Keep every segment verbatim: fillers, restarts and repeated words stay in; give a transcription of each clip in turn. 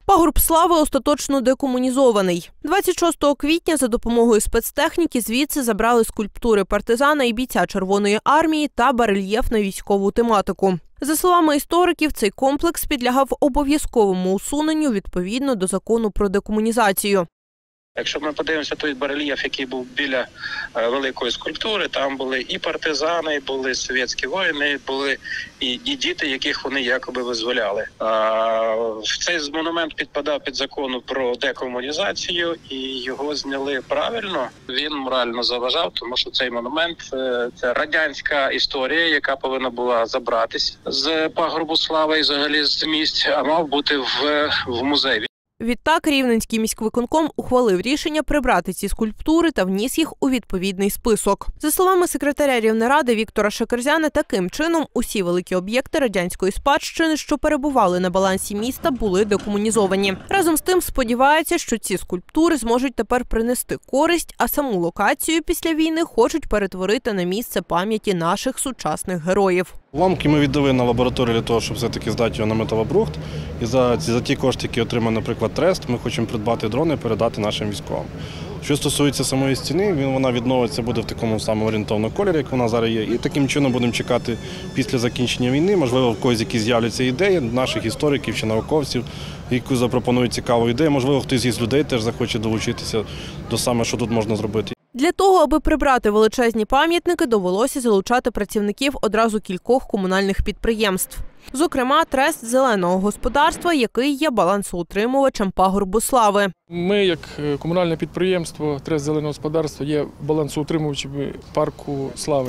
Пагорб Слави остаточно декомунізований. двадцять шостого квітня за допомогою спецтехніки звідси забрали скульптури партизана і бійця Червоної армії та барельєф на військову тематику. За словами істориків, цей комплекс підлягав обов'язковому усуненню відповідно до закону про декомунізацію. Якщо ми подивимося той барельєф, який був біля е, великої скульптури, там були і партизани, були совєтські воїни, були і, і діти, яких вони якоби визволяли. А, цей монумент підпадав під закону про декомунізацію і його зняли правильно. Він морально заважав, тому що цей монумент е, – це радянська історія, яка повинна була забратись з пагорбу Слави і взагалі з місць, а мав бути в, в музеї. Відтак, Рівненський міськвиконком ухвалив рішення прибрати ці скульптури та вніс їх у відповідний список. За словами секретаря Рівнеради Віктора Шекерзяна, таким чином усі великі об'єкти радянської спадщини, що перебували на балансі міста, були декомунізовані. Разом з тим сподівається, що ці скульптури зможуть тепер принести користь, а саму локацію після війни хочуть перетворити на місце пам'яті наших сучасних героїв. Уламки ми віддали на лабораторію для того, щоб все-таки здати його на металобрухт. І за, за ті кошти, які отримав, наприклад, трест, ми хочемо придбати дрони і передати нашим військовим. Що стосується самої стіни, вона відновиться, буде в такому самому орієнтовному кольорі, як вона зараз є. І таким чином будемо чекати після закінчення війни. Можливо, в когось якісь з'являться ідеї наших істориків чи науковців, які запропонують цікаву ідею. Можливо, хтось із людей теж захоче долучитися до саме, що тут можна зробити. Для того, аби прибрати величезні пам'ятники, довелося залучати працівників одразу кількох комунальних підприємств. Зокрема, трест зеленого господарства, який є балансоутримувачем пагорбу Слави. Ми, як комунальне підприємство, трест зеленого господарства, є балансоутримувачами парку Слави.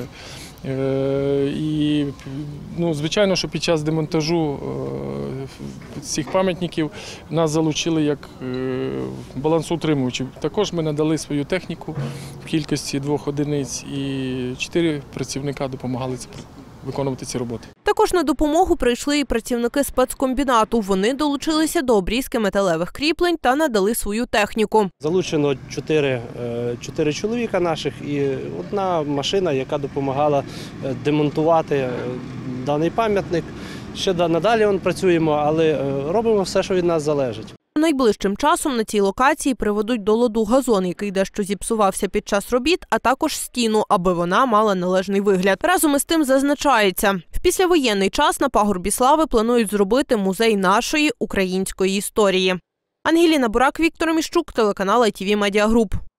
І, ну, звичайно, що під час демонтажу цих пам'ятників нас залучили як балансоутримувачів. Також ми надали свою техніку в кількості двох одиниць і чотири працівника допомагали виконувати ці роботи. Також на допомогу прийшли і працівники спецкомбінату. Вони долучилися до обрізки металевих кріплень та надали свою техніку. Залучено чотири, чотири чоловіка наших і одна машина, яка допомагала демонтувати даний пам'ятник. Ще надалі працюємо, але робимо все, що від нас залежить. Найближчим часом на цій локації приведуть до ладу газон, який дещо зіпсувався під час робіт, а також стіну, аби вона мала належний вигляд. Разом із тим зазначається, в післявоєнний час на пагорбі Слави планують зробити музей нашої української історії. Ангеліна Бурак, Віктор Міщук, телеканал ай ті ві Медіа Груп.